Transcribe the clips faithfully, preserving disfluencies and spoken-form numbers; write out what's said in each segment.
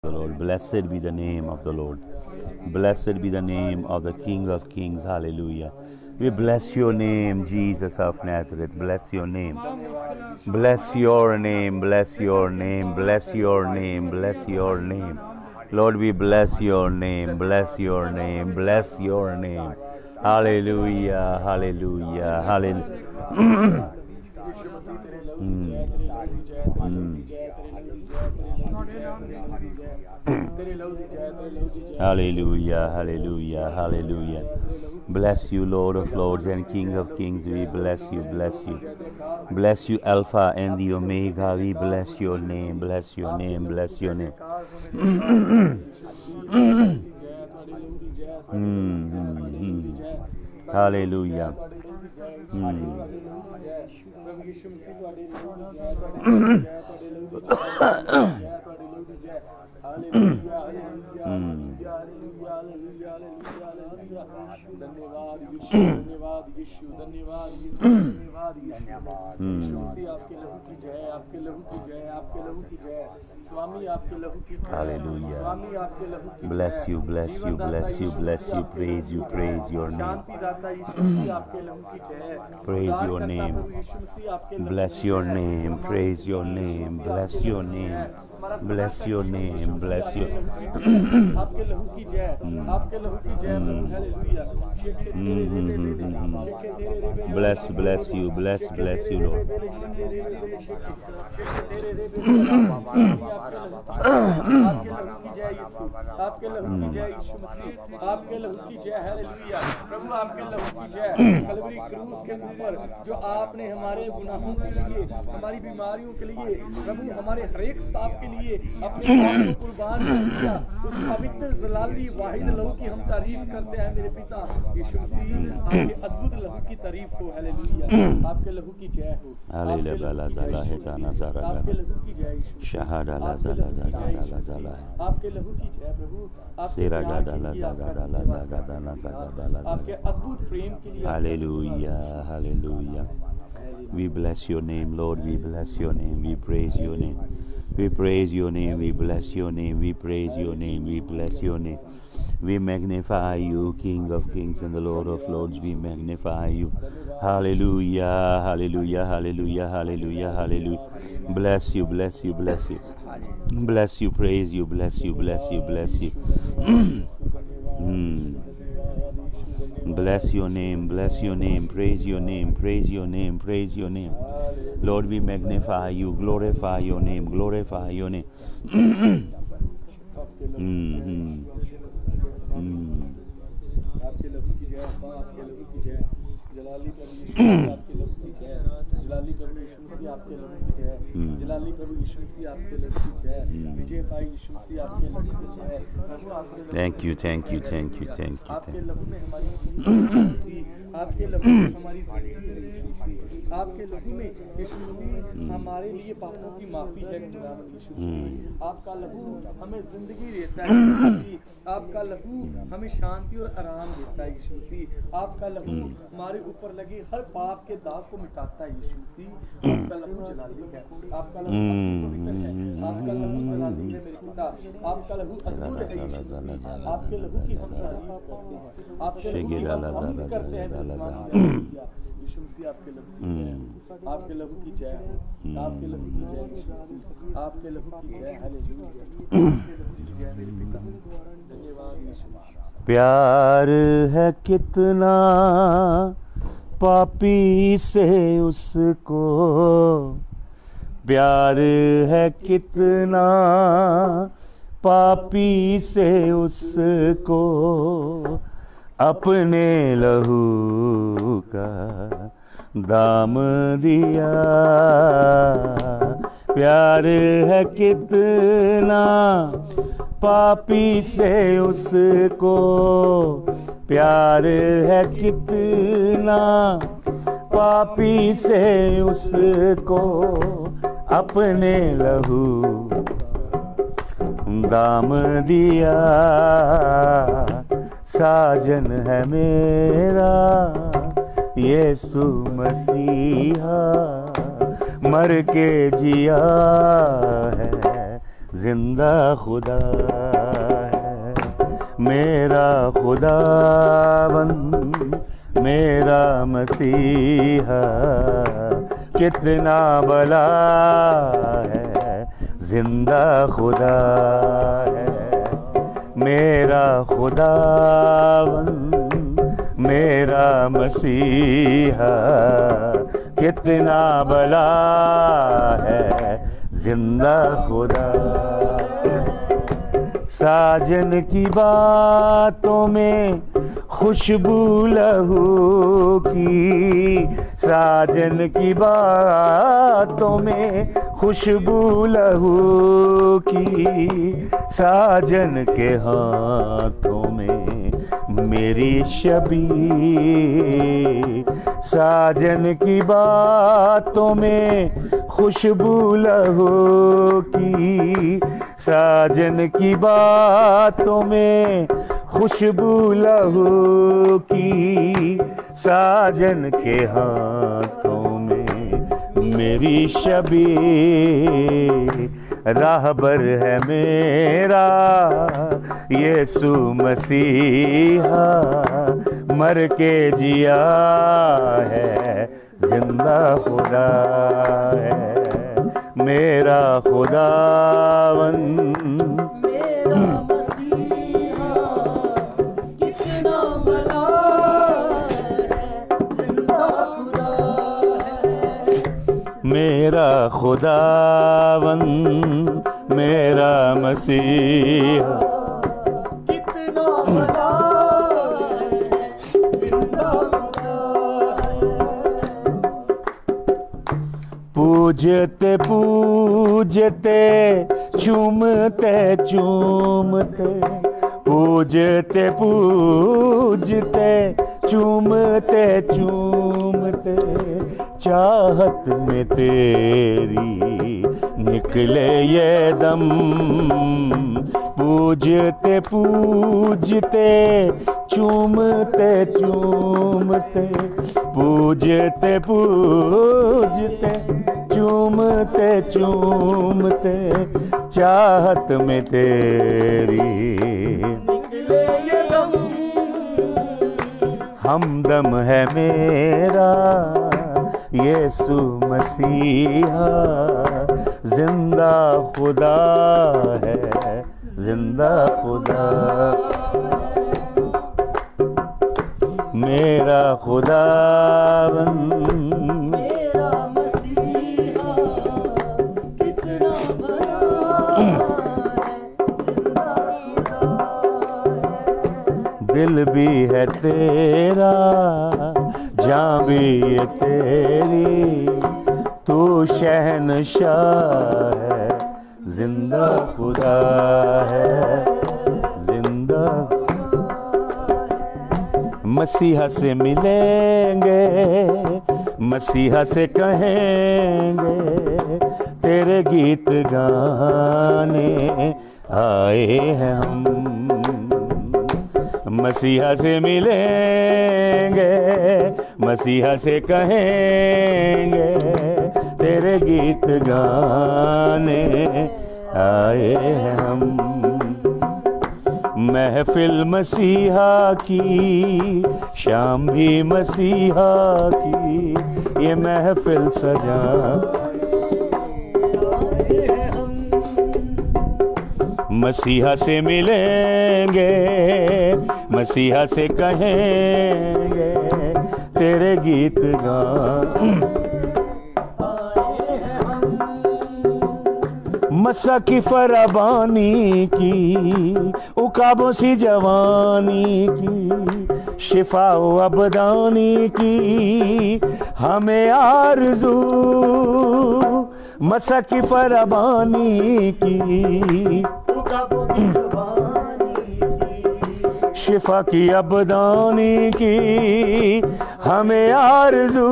the Lord. Blessed be the name of the Lord. Blessed be the name of the King of Kings. Hallelujah. We bless your name, Jesus of Nazareth. Bless your name. Bless your name. Bless your name. Bless your name. Bless your name. Lord, we bless your name. Bless your name. Bless your name. Hallelujah. Hallelujah. Hallelujah. Hallelujah, hallelujah, hallelujah. Bless you, Lord of Lords and King of Kings. We bless you, bless you. Bless you, Alpha and the Omega. We bless your name, bless your name, bless your name. Hallelujah. Hallelujah. Bless you, bless you, bless you, bless you. Praise you, praise your name. Praise your name. Bless your name. Praise your name. Bless your name. Bless your name. Bless your Bless, bless you, bless, bless you, Lord. आपके लहू की जय यीशु मसीह, आपके लहू की जय hallelujah. प्रभु आपके लहू की जय। कलवरी क्रूस के ऊपर जो आपने हमारे गुनाहों के लिए, हमारी बीमारियों के लिए, प्रभु हमारे हर एक स्ताप के लिए अपने आप को कुर्बान कर दिया, उस पवित्र जलाली वाहिद लहू की हम तारीफ करते हैं मेरे पिता यीशु मसीह। आपके अद्भुत लहू की तारीफ हो हालेलुया। आपके लहू की जय हो। हालेलुया। आपके लहू की जय यीशु। शहादा ला ज़ला ज़ला ज़ला ज़ला आपके लहू की जय प्रभु। सेरा गादा ला ज़गा ला ज़गा ला ज़गा ला आपके अद्भुत प्रेम के लिए। Hallelujah, hallelujah. We bless your name, Lord. We bless your name. We praise your name. We praise your name. We bless your name. We praise your name. We bless your name. We magnify you, King of Kings and the Lord of Lords. We magnify you. Hallelujah, hallelujah, hallelujah, hallelujah, hallelujah. Bless you, bless you, bless you. Bless you, praise you, bless you, bless you, bless you. mm. Bless your name, bless your name, praise your name, praise your name, praise your name. Lord, we magnify you, glorify your name, glorify your name. mm-hmm. mm. जलाली प्रभु यीशु आपके लहू की जय। जलाली प्रभु यीशु मसीह आपके लहू की जय। जलाली प्रभु यीशु मसीह आपके लहू की जय। विजय पाई यीशु मसीह आपके लहू की जय। प्रभु आपके Thank you, thank you, thank you, thank you. आपके लहू में हमारी जिंदगी, आपके लहू में हमारी जिंदगी, आपके लहू में यीशु मसीह हमारे लिए पापों की माफी है खुदावंद यीशु मसीह। आपका लहू हमें जिंदगी देता है यीशु मसीह। आपका लहू हमें शांति और आराम देता है यीशु मसीह। आपका लहू हमारे ऊपर लगे हर पाप के दाग को मिटाता है यीशु मसीह। आपका लहू जलाली है। आपका लहू पवित्र है। आपका लहू जलाली है मेरे पिता। आपका लहू अद्भुत है यीशु मसीह। आपके लहू की हम तारीफ करते हैं। आपके लहू की हम हमद करते हैं यीशु मसीह। आपके लहू की जय। आपके लहू की जय। आपके लहू की जय यीशु मसीह। आपके लहू की जय हालेलुया। आपके लहू की जय मेरे पिता। धन्यवाद यीशु मसीह। प्यार है कितना पापी से उसको, प्यार है कितना पापी से उसको, अपने लहू का दाम दिया। प्यार है कितना पापी से उसको, प्यार है कितना पापी से उसको, अपने लहू दाम दिया। साजन है मेरा यीशु मसीहा, मर के जिया है जिंदा खुदा है मेरा खुदाबंद, मेरा मसीहा कितना भला है, जिंदा खुदा है मेरा खुदाबंद, मेरा मसीहा कितना भला है, जिंदा खुदा। साजन की बातों में खुशबू लहू की, साजन की बातों में खुशबू लहू की, साजन के हाथों में मेरी शबी, साजन की बातों में खुशबू लहू की, साजन की बातों में खुशबू लहू की, साजन के हाथों में मेरी शबी, राहबर है मेरा यीशु मसीहा, मर के जिया है, जिंदा खुदा है मेरा खुदावंद, मेरा मसीहा कितना भला है, जिंदा खुदा है मेरा खुदावंद, मेरा मसीहा कितना भला है, जिंदा खुदा है। पूजते पूजते चूमते चूमते, पूजते पूजते चूमते चूमते, चाहत में तेरी निकले ये दम, पूजते पूजते चूमते चूमते, पूजते पूजते चूमते चूमते, चाहत में तेरी निकले ये दम, हमदम है मेरा यीशु मसीहा, जिंदा खुदा है, जिंदा खुदा मेरा खुदाबंद, मेरा मसीहा कितना भला है, जिंदा खुदा है। दिल भी है तेरा, जान भी है तेरी, तू शहनशाह है, जिंदा खुदा है, जिंदा। मसीहा से मिलेंगे, मसीहा से कहेंगे, तेरे गीत गाने आए हैं हम, मसीहा से मिलेंगे, मसीहा से कहेंगे, तेरे गीत गाने आए हैं हम। महफिल मसीहा की, शाम भी मसीहा की, ये महफिल सजा मसीहा से मिलेंगे, मसीहा से कहेंगे, तेरे गीत गा मसा की फराबानी की, उकाबों सी जवानी की, शिफा अबदानी की, हमें आरज़ू मसा की फराबानी की, शिफा की अबदानी की, हमें आरज़ू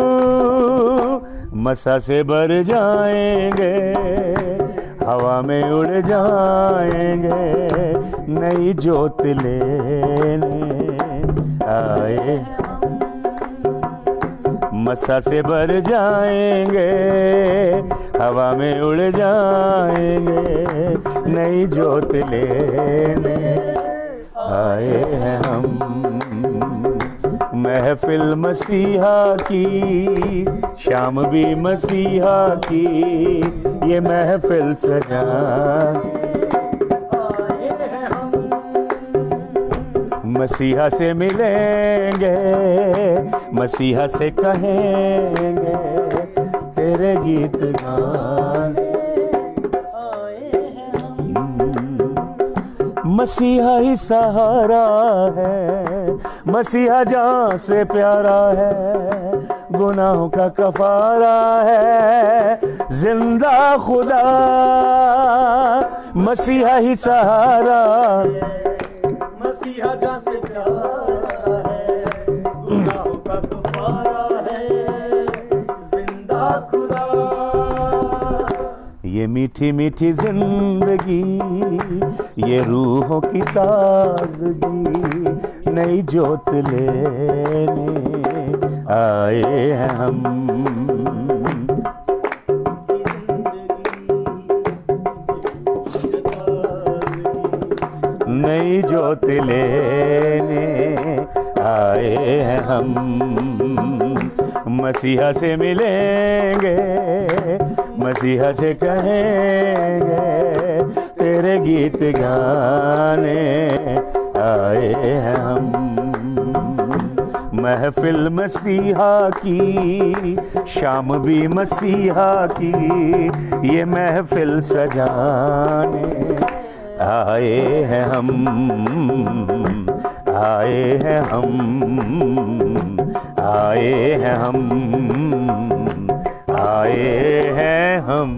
मसा से भर जाएंगे, हवा में उड़ जाएंगे, नई जोत लेने आए, मसा से भर जाएंगे, हवा में उड़ जाएंगे, नई जोत लेने आए हैं हम। महफिल मसीहा की, शाम भी मसीहा की, ये महफिल सजा मसीहा से मिलेंगे, मसीहा से कहेंगे तेरे गीत गाने आए हैं हम। मसीहा ही सहारा है, मसीहा जान से प्यारा है, गुनाहों का कफारा है, जिंदा खुदा मसीहा ही सहारा, मसीहा जान से प्यारा है, गुनाहों का कफारा है, जिंदा खुदा। ये मीठी मीठी जिंदगी, ये रूहों की ताजगी, नई जोत लेने आए हैं हम। नई जोत लेने आए हैं हम। मसीहा से मिलेंगे, मसीहा से कहेंगे तेरे गीत गाने आए हैं हम। महफिल मसीहा की, शाम भी मसीहा की, ये महफिल सजाने आए हैं हम, आए हैं हम, आए हैं हम, आए हैं हम।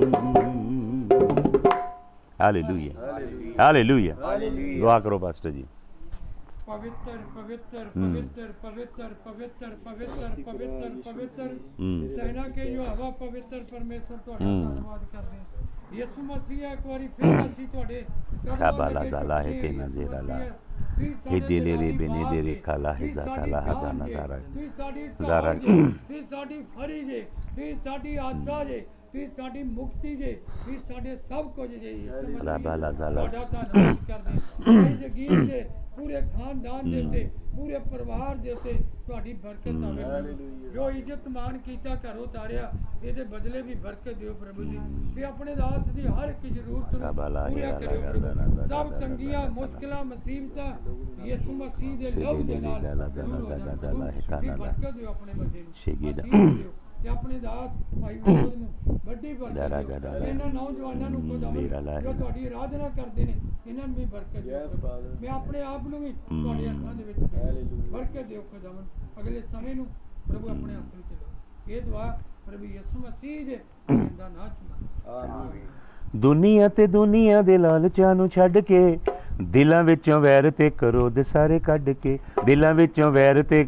Hallelujah, hallelujah. दुआ करो पास्टर जी। पवित्र पवित्र पवित्र पवित्र पवित्र पवित्र पवित्र पवित्र सेना के जो हवा पवित्र परमेश्वर तुहाडा धन्यवाद करते हैं। यीशु मसीह एक बारी फिर ਅਸੀਂ ਤੁਹਾਡੇ काबाला ज़ाला है तेना ज़ेरा ला हे दिले रे बेने दे रे काला है ज़ाता ला हज़ाना ज़ारा ज़ारा फिर साडी फरी जे फिर साडी आशा जे फिर साडी मुक्ति जे फिर साडे सब कुछ जे काबाला ज़ाला धन्यवाद करते हैं। जगीर जे पूरे खानदान देते पूरे परिवार देते ਤੁਹਾਡੀ ਬਰਕਤ ਆਵੇ। ਜੋ ਇੱਜ਼ਤ ਮਾਨ ਕੀਤਾ ਘਰੋਂ ਤਾਰਿਆ ਇਹਦੇ ਬਦਲੇ ਵੀ ਬਰਕਤ ਦਿਓ ਪ੍ਰਭੂ ਜੀ। ਤੇ ਆਪਣੇ ਦਾਸ ਦੀ ਹਰ ਇੱਕ ਜ਼ਰੂਰਤ ਨੂੰ ਪੂਰਾ ਕਰਿਓ ਪ੍ਰਭੂ। ਸਭ ਤੰਗੀਆਂ ਮੁਸ਼ਕਿਲਾਂ ਮੁਸੀਬਤਾਂ ਯਿਸੂ ਮਸੀਹ ਦੇ ਲਹੂ ਦੇ ਨਾਲ ਦੂਰ ਹੋ ਜਾਣ। ਬਰਕਤ ਦਿਓ ਆਪਣੇ ਬੰਦੇ ਨੂੰ ਤੇ ਆਪਣੇ ਦਾਸ ਭਾਈ ਵਿਨੋਦ ਨੂੰ ਵੱਡੀ ਬਰਕਤ ਦਿਓ। ਇਹਨਾਂ ਨੌਜਵਾਨਾਂ ਨੂੰ ਖੁਦਾਵੰਦ ਜੋ ਤੁਹਾਡੀ ਆਰਾਧਨਾ ਕਰਦੇ ਨੇ ਇਹਨਾਂ ਨੂੰ ਵੀ ਬਰਕਤ ਦਿਓ। ਮੈਂ ਆਪਣੇ ਆਪ ਨੂੰ ਵੀ ਤੁਹਾਡੇ ਹੱਥਾਂ ਦੇ ਵਿੱਚ ਬਰਕਤ ਦਿਓ ਖੁਦਾਵੰਦ। ਅਗਲੇ ਸਮੇਂ ਨੂੰ ਪ੍ਰਭੂ ਆਪਣੇ ਹੱਥ ਵਿੱਚ ਲਓ। ਇਹ ਦੁਆ ਪ੍ਰਭੂ ਯਿਸੂ ਮਸੀਹ ਦੇ ਦਾ ਨਾਮ ਚ ਆਮੀਨ। ਦੁਨੀਆ ਤੇ ਦੁਨੀਆ ਦੇ ਲਾਲਚਾਂ ਨੂੰ ਛੱਡ ਕੇ ਦਿਲਾਂ ਵਿੱਚੋਂ ਵੈਰ ਤੇ ਕਰੋਧ ਸਾਰੇ ਕੱਢ ਕੇ, ਦਿਲਾਂ ਵਿੱਚੋਂ ਵੈਰ ਤੇ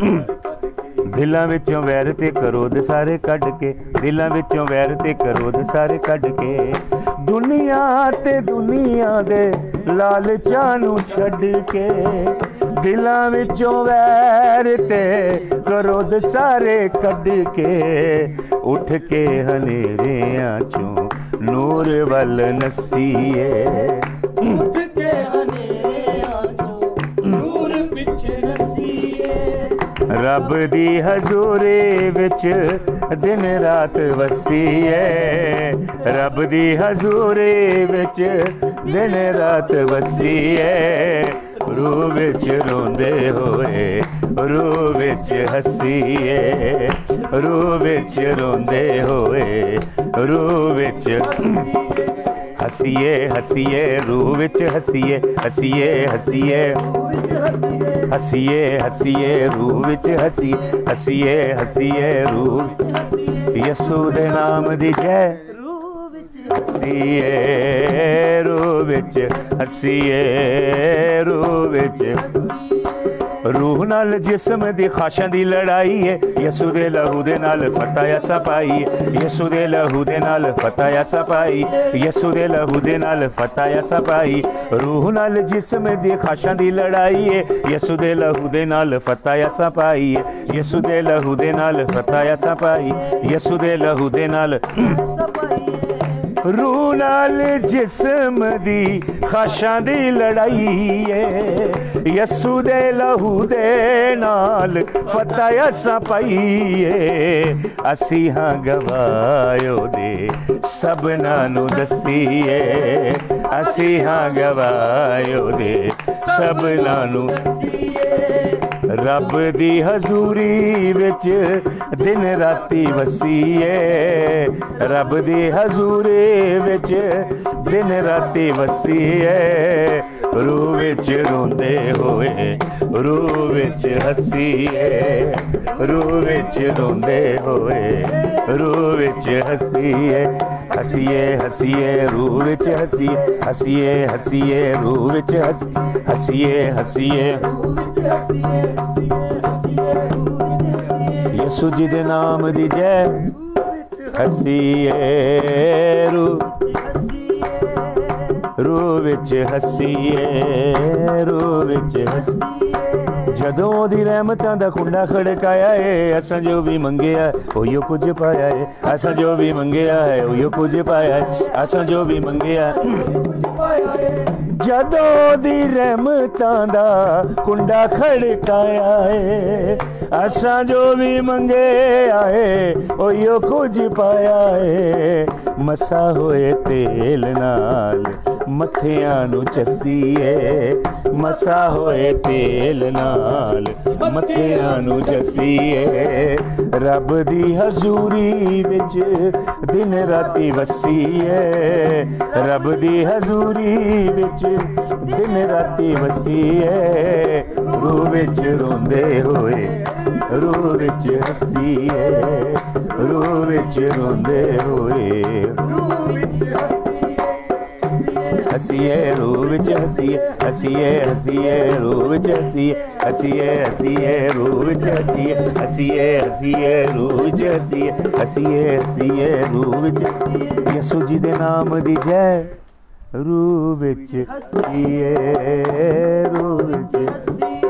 ਦਿਲਾਂ ਵਿੱਚੋਂ ਵੈਰ ਤੇ ਕਰੋਧ ਸਾਰੇ ਕੱਢ ਕੇ, ਦਿਲਾਂ ਵਿੱਚੋਂ ਵੈਰ ਤੇ ਕਰੋਧ ਸਾਰੇ ਕੱਢ ਕੇ, ਦੁਨੀਆ ਤੇ ਦੁਨੀਆ ਦੇ ਲਾਲਚਾਂ ਨੂੰ ਛੱਡ ਕੇ, ਦਿਲਾਂ ਵਿੱਚੋਂ ਵੈਰ ਤੇ ਕਰੋਧ ਸਾਰੇ ਕੱਢ ਕੇ, ਉੱਠ ਕੇ ਹਨੇਰਿਆਂ ਚੋਂ ਨੂਰ ਵੱਲ ਨੱਸੀਏ, ਉੱਠ ਕੇ ਹਨੇਰਿਆਂ ਚੋਂ ਨੂਰ ਪਿੱਛੇ ਨੱਸੀਏ, ਰੱਬ ਦੀ ਹਜ਼ੂਰੀ ਵਿੱਚ ਦਿਨ ਰਾਤ ਵਸੀਏ, ਰੱਬ ਦੀ ਹਜ਼ੂਰੀ ਵਿੱਚ ਦਿਨ ਰਾਤ ਵਸੀਏ, ਰੂਹ ਵਿੱਚ ਰੋਂਦੇ ਹੋਏ ਰੂਹ ਵਿੱਚ ਹੱਸੀਏ, ਰੂਹ ਵਿੱਚ ਰੋਂਦੇ ਹੋਏ ਰੂਹ ਵਿੱਚ ਹੱਸੀਏ, ਹੱਸੀਏ ਰੂਹ ਵਿੱਚ ਹੱਸੀਏ, ਹੱਸੀਏ ਹੱਸੀਏ ਹੱਸੀਏ ਹੱਸੀਏ ਰੂਹ ਵਿੱਚ ਹੱਸੀ, ਹੱਸੀਏ ਹੱਸੀਏ ਰੂਹ ਯਿਸੂ ਦੇ ਨਾਮ ਦੀ ਜੈ, ਹੱਸੀਏ ਰੂਹ ਵਿੱਚ ਹੱਸੀਏ ਰੂਹ ਵਿੱਚ रूह नाल जिस्म दी खाशां दी लड़ाई है, यसू दे लहू दे नाल फतह असां पाई, यसू दे लहू दे नाल फतह असां पाई, यसू दे लहू दे नाल फतह असां पाई। रूह नाल जिस्म दी खाशां दी लड़ाई है, यसू दे लहू दे नाल फतह असां पाई, यसू दे लहू दे नाल फतह असां पाई, यसू दे लहू दे नाल। रूह नाल जिस्म दी खाशां दी लड़ाई है, यसू दे लहू दे नाल फतह असां पाई है। असी हाँ गवायो दे सबना नू दसीए, असी हाँ गवायो दे सबना नू। रब दी हजूरी विच दिन राती वसीए, रब दी हजूरी विच दिन राती वसीए। रूह विच रोंदे होए रूह विच हसीए, रूह विच रोंदे होए रूह विच हसीए। हसीए हसीए रूह विच हसीए, हसीए हसीए रूह विच हसी, हसीए हसीए यसू जी दे नाम दी जय। हसीए रूह रूह विच हसीए, रूह विच हसीए। जदों दी रहमतां दा कुंडा खड़काया है, असां जो भी मंगिया ओहियो कुछ पाया है, असां जो भी मंगिया है ओहियो कुछ पाया है, असां जो भी मंगिया जदों दी रहमतां दा कुंडा खड़काया है, असां जो भी मंगे आए ओहियो कुछ पाया है। मसा होए तेल नाल मथियां नू चसीए, मसा होए तेल नाल मथियां नू चसीए। रब दी हजूरी विच दिन राती वसीए, रब दी हजूरी विच दिन राती वसीए। रूह विच रोंदे होए रूह विच हसीए, रूह विच रोंदे होए रूह विच हसीए, रूह विच हसीए, हसीए हसीए रूह विच हसीए, हसीए हसीए रूह विच हसीए, हसीए हसीए रूह विच हसीए, हसीए हसीए रूह विच। यसू जी दे नाम दी जय। रूह विच हसीए, रूह विच